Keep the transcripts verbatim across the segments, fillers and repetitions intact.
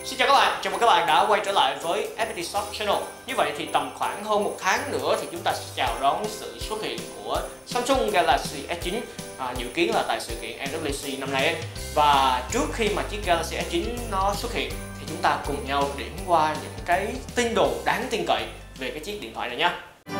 Xin chào các bạn, chào mừng các bạn đã quay trở lại với ép pê tê Shop Channel. Như vậy thì tầm khoảng hơn một tháng nữa thì chúng ta sẽ chào đón sự xuất hiện của Samsung Galaxy S chín, à, dự kiến là tại sự kiện em vê kép xê năm nay ấy. Và trước khi mà chiếc Galaxy S chín nó xuất hiện thì chúng ta cùng nhau điểm qua những cái tin đồn đáng tin cậy về cái chiếc điện thoại này nhé.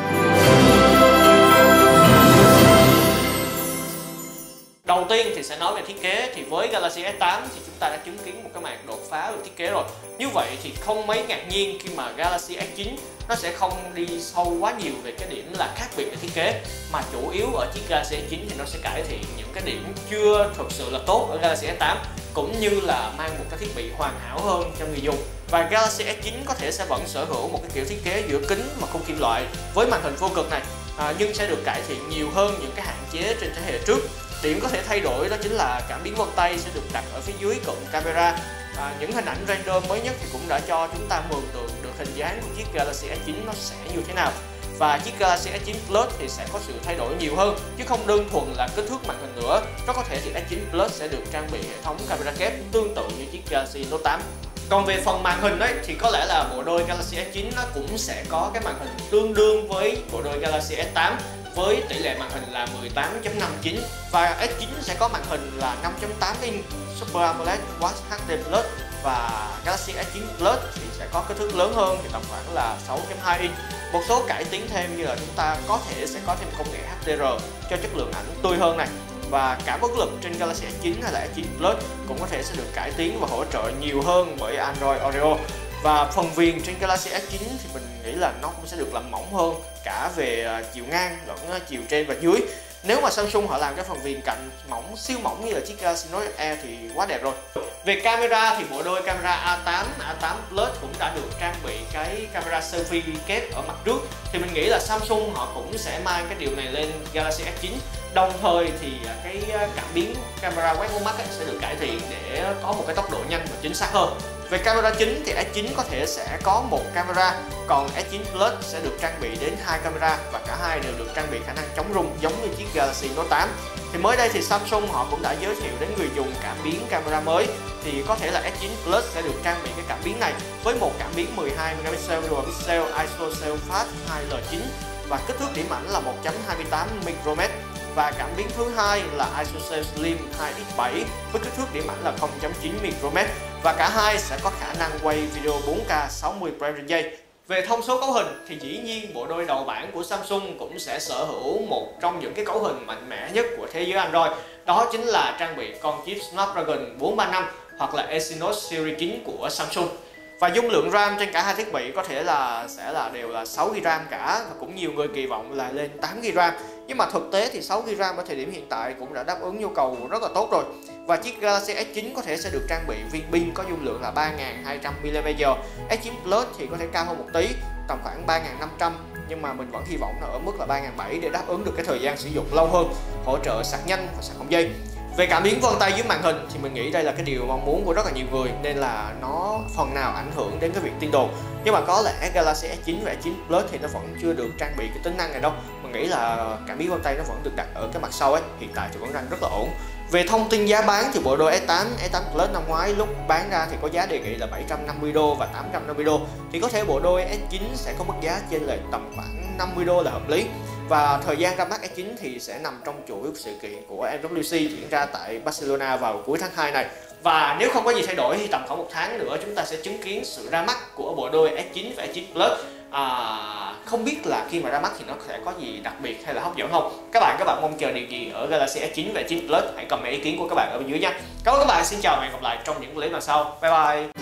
Đầu tiên thì sẽ nói về thiết kế. Thì với Galaxy S tám thì chúng ta đã chứng kiến một cái màn đột phá về thiết kế rồi. Như vậy thì không mấy ngạc nhiên khi mà Galaxy S chín nó sẽ không đi sâu quá nhiều về cái điểm là khác biệt về thiết kế, mà chủ yếu ở chiếc Galaxy S chín thì nó sẽ cải thiện những cái điểm chưa thực sự là tốt ở Galaxy S tám, cũng như là mang một cái thiết bị hoàn hảo hơn cho người dùng. Và Galaxy S chín có thể sẽ vẫn sở hữu một cái kiểu thiết kế giữa kính mà khung kim loại với màn hình vô cực này, à, nhưng sẽ được cải thiện nhiều hơn những cái hạn chế trên thế hệ trước. Điểm có thể thay đổi đó chính là cảm biến vân tay sẽ được đặt ở phía dưới cụm camera. À, những hình ảnh render mới nhất thì cũng đã cho chúng ta mường tượng được hình dáng của chiếc Galaxy S chín nó sẽ như thế nào. Và chiếc Galaxy S chín Plus thì sẽ có sự thay đổi nhiều hơn, chứ không đơn thuần là kích thước màn hình nữa. Rất có thể thì S chín Plus sẽ được trang bị hệ thống camera kép tương tự như chiếc Galaxy Note tám. Còn về phần màn hình ấy thì có lẽ là bộ đôi Galaxy S chín nó cũng sẽ có cái màn hình tương đương với bộ đôi Galaxy S tám, với tỷ lệ màn hình là mười tám chấm năm chín, và S chín sẽ có màn hình là năm chấm tám inch Super AMOLED Quad hát đê Plus, và Galaxy S chín Plus thì sẽ có kích thước lớn hơn thì tầm khoảng là sáu chấm hai inch. Một số cải tiến thêm như là chúng ta có thể sẽ có thêm công nghệ hát đê rờ cho chất lượng ảnh tươi hơn này, và cả bất lực trên Galaxy S chín hay là S chín Plus cũng có thể sẽ được cải tiến và hỗ trợ nhiều hơn bởi Android Oreo. Và phần viền trên Galaxy S chín thì mình nghĩ là nó cũng sẽ được làm mỏng hơn cả về chiều ngang lẫn chiều trên và dưới. Nếu mà Samsung họ làm cái phần viền cạnh mỏng, siêu mỏng như là chiếc Galaxy Note Air thì quá đẹp rồi. Về camera thì bộ đôi camera A tám, A tám Plus cũng đã được trang bị cái camera selfie kép ở mặt trước. Thì mình nghĩ là Samsung họ cũng sẽ mang cái điều này lên Galaxy S chín. Đồng thời thì cái cảm biến camera quét mống mắt sẽ được cải thiện để có một cái tốc độ nhanh và chính xác hơn. Về camera chính thì S chín có thể sẽ có một camera, còn S chín Plus sẽ được trang bị đến hai camera, và cả hai đều được trang bị khả năng chống rung giống như chiếc Galaxy Note tám. Thì mới đây thì Samsung họ cũng đã giới thiệu đến người dùng cảm biến camera mới, thì có thể là S chín Plus sẽ được trang bị cái cảm biến này với một cảm biến mười hai megapixel dual pixel i ét o Self Fast hai L chín và kích thước điểm ảnh là một chấm hai tám micromet. Và cảm biến thứ hai là i ét o Self Slim hai x bảy với kích thước điểm ảnh là không chấm chín micromet, và cả hai sẽ có khả năng quay video bốn K sáu mươi frame trên giây. Về thông số cấu hình thì dĩ nhiên bộ đôi đầu bảng của Samsung cũng sẽ sở hữu một trong những cái cấu hình mạnh mẽ nhất của thế giới Android, đó chính là trang bị con chip Snapdragon bốn ba năm hoặc là Exynos Series chín của Samsung. Và dung lượng RAM trên cả hai thiết bị có thể là sẽ là đều là sáu gi bi ram cả, và cũng nhiều người kỳ vọng là lên tám gi bi ram. Nhưng mà thực tế thì sáu gi bi ram ở thời điểm hiện tại cũng đã đáp ứng nhu cầu rất là tốt rồi. Và chiếc Galaxy S chín có thể sẽ được trang bị viên pin có dung lượng là ba nghìn hai trăm mi li am pe giờ. S chín Plus thì có thể cao hơn một tí, tầm khoảng ba nghìn năm trăm, nhưng mà mình vẫn hy vọng là ở mức là ba nghìn bảy trăm để đáp ứng được cái thời gian sử dụng lâu hơn, hỗ trợ sạc nhanh và sạc không dây. Về cảm biến vân tay dưới màn hình thì mình nghĩ đây là cái điều mong muốn của rất là nhiều người, nên là nó phần nào ảnh hưởng đến cái việc tin đồn. Nhưng mà có lẽ Galaxy S chín và S chín Plus thì nó vẫn chưa được trang bị cái tính năng này đâu. Mình nghĩ là cảm biến vân tay nó vẫn được đặt ở cái mặt sau ấy, hiện tại thì vẫn đang rất là ổn. Về thông tin giá bán thì bộ đôi S tám, S tám Plus năm ngoái lúc bán ra thì có giá đề nghị là bảy trăm năm mươi đô và tám trăm năm mươi đô. Thì có thể bộ đôi S chín sẽ có mức giá trên lệch tầm khoảng năm mươi đô là hợp lý. Và thời gian ra mắt S chín thì sẽ nằm trong chuỗi sự kiện của em vê kép xê diễn ra tại Barcelona vào cuối tháng hai này. Và nếu không có gì thay đổi thì tầm khoảng một tháng nữa chúng ta sẽ chứng kiến sự ra mắt của bộ đôi S chín và S chín Plus. À, không biết là khi mà ra mắt thì nó sẽ có gì đặc biệt hay là hấp dẫn không? Các bạn các bạn mong chờ điều gì ở Galaxy S chín và S chín Plus? Hãy comment ý kiến của các bạn ở bên dưới nha. Cảm ơn các bạn, xin chào và hẹn gặp lại trong những clip lần sau. Bye bye.